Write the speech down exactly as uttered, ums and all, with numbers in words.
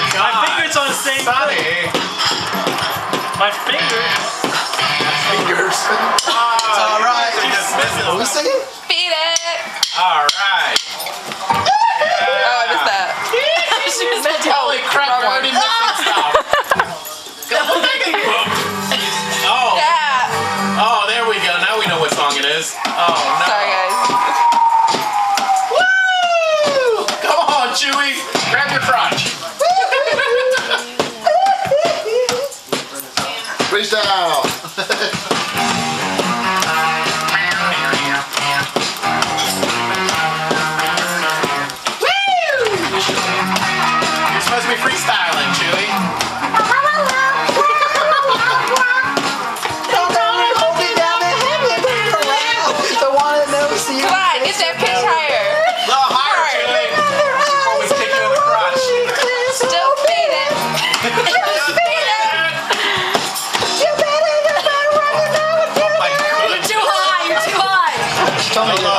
My finger's on the same Sonny. thing. My fingers. Fingers. Oh, it's alright. What are we singing? Beat it! Alright. Yeah. Oh, I missed that. She was meant to. Holy crap, you're already missing stuff. Oh. Yeah. Oh, there we go. Now we know what song it is. Oh, no. Sorry, guys. Woo! Come on, Chewy. Grab your crotch. Reach down. You're supposed to be freestyling, Chewy. Come on, get that pitch higher. A little higher, Chewy. Always kick you in the crotch. Still beat it. Still beat it. Oh my goodness. You're too high. You're too high. Tell me